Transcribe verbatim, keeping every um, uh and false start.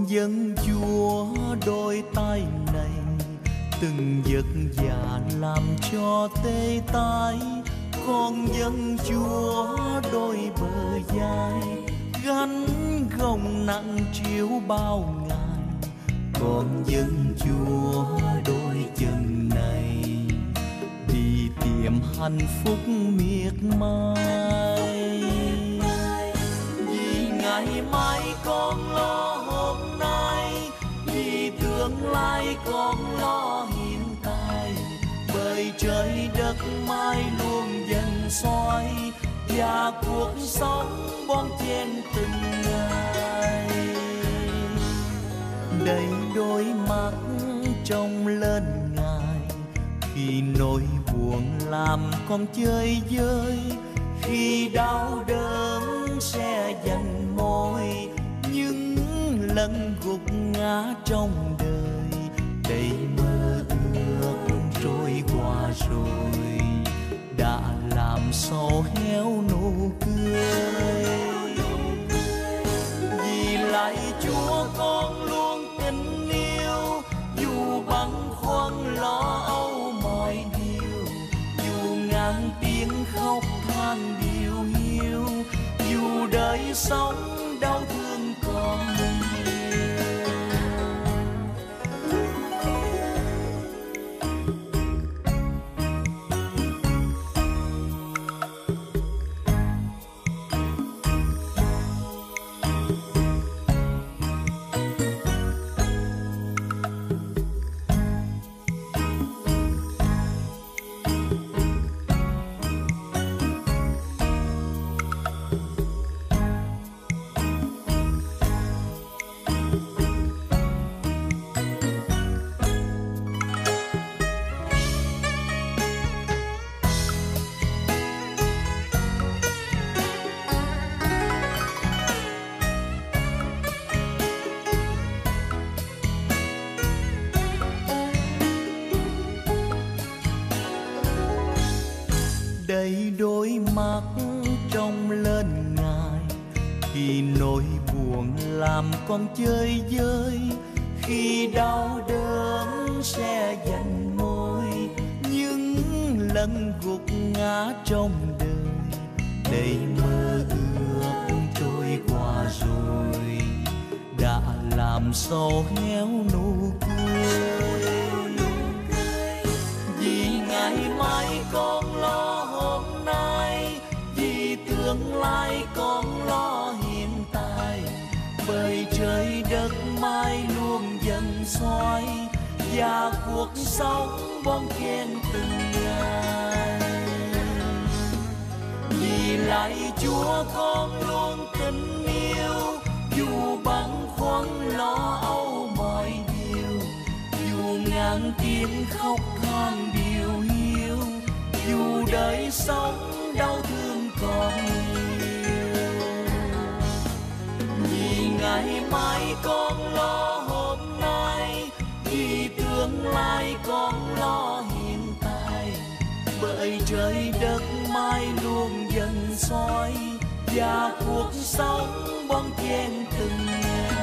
dân Chúa đôi tay này, từng giấc dạ làm cho tê tái. Con dân Chúa đôi bờ vai, gánh gồng nặng chiếu bao ngày. Con dân Chúa đôi chân này, đi tìm hạnh phúc miệt mài. Vì ngày mai con lo hôm nay, vì tương lai con lo hiện tại. Bởi trời đất mai luôn dần xoay, và cuộc sống bon chen từng ngày. Đầy đôi mắt trông lên Ngài, khi nỗi buồn làm con chơi vơi, khi đau đớn sẽ dành môi. Những lần gục ngã trong đời, đầy mơ ước trôi qua rồi, đã làm sầu héo nụ cười. Vì lạy Chúa con luôn tình yêu, dù băn khoăn lo âu mọi điều, dù ngàn tiếng khóc than điều hiu, dù đời sống đau thương còn đầy đôi mắt trông lên Ngài, khi nỗi buồn làm con chơi vơi, khi đau đớn sẽ dành môi. Những lần gục ngã trong đời, đầy mơ ước trôi qua rồi, đã làm sầu héo nụ cười. Vì ngày mai con lo hôm nay, vì tương lai con lo hiện tại. Bởi trời đất mai luôn dần xoay, và cuộc sống bon chen từng ngày. Vì lạy Chúa con luôn tình yêu, dù băn khoăn lo âu mọi điều, dù ngàn tiếng khóc than điều hiu, dù đời sống đau thương còn nhiều. Vì ngày mai con lo hôm nay, vì tương lai con lo hiện tại. Bởi trời đất mai luôn dần xoay, và cuộc sống bon chen từng ngày.